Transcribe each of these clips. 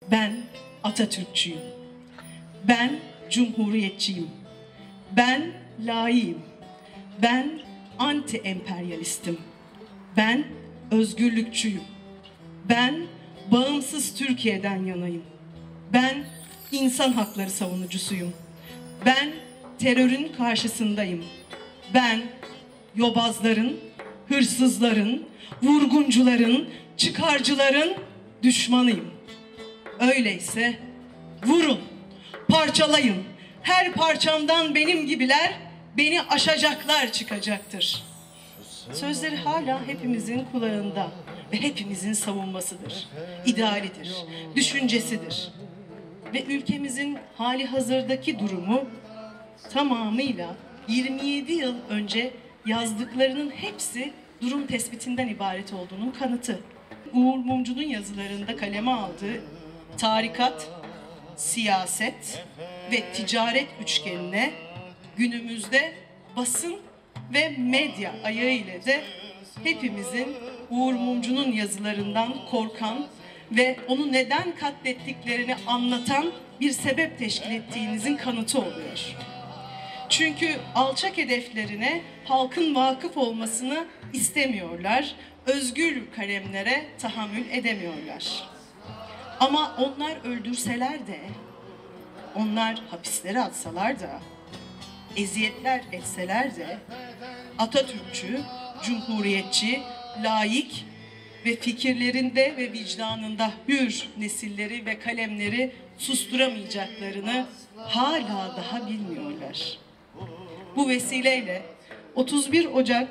Ben Atatürkçüyüm. Ben Cumhuriyetçiyim. Ben layığım. Ben anti-emperyalistim. Ben özgürlükçüyüm. Ben bağımsız Türkiye'den yanayım. Ben insan hakları savunucusuyum. Ben terörün karşısındayım. Ben yobazların, hırsızların, vurguncuların, çıkarcıların düşmanıyım. Öyleyse vurun, parçalayın. Her parçamdan benim gibiler, beni aşacaklar çıkacaktır. Sözleri hala hepimizin kulağında ve hepimizin savunmasıdır, idealidir, düşüncesidir. Ve ülkemizin hali hazırdaki durumu tamamıyla 27 yıl önce yazdıklarının hepsi durum tespitinden ibaret olduğunun kanıtı. Uğur Mumcu'nun yazılarında kaleme aldığı tarikat, siyaset ve ticaret üçgenine günümüzde basın ve medya ayağı ile de hepimizin Uğur Mumcu'nun yazılarından korkan ve onu neden katlettiklerini anlatan bir sebep teşkil ettiğinizin kanıtı oluyor. Çünkü alçak hedeflerine halkın vakıf olmasını istemiyorlar, özgür kalemlere tahammül edemiyorlar. Ama onlar öldürseler de, onlar hapislere atsalar da, eziyetler etseler de Atatürkçü, cumhuriyetçi, laik ve fikirlerinde ve vicdanında hür nesilleri ve kalemleri susturamayacaklarını hala daha bilmiyorlar. Bu vesileyle 31 Ocak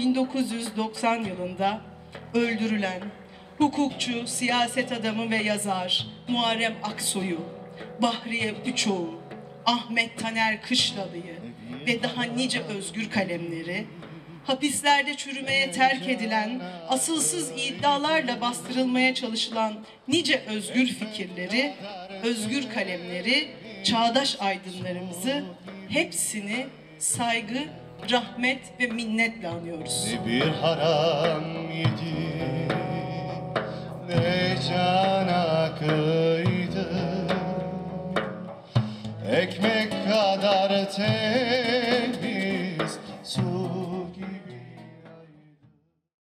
1990 yılında öldürülen hukukçu, siyaset adamı ve yazar Muharrem Aksoy'u, Bahriye Üçoğlu, Ahmet Taner Kışlalı'yı ve daha nice özgür kalemleri, hapislerde çürümeye terk edilen, asılsız iddialarla bastırılmaya çalışılan nice özgür fikirleri, özgür kalemleri, çağdaş aydınlarımızı hepsini saygı, rahmet ve minnetle anıyoruz. Ne bir haram yedi, ne cana kıydı, ekmek kadar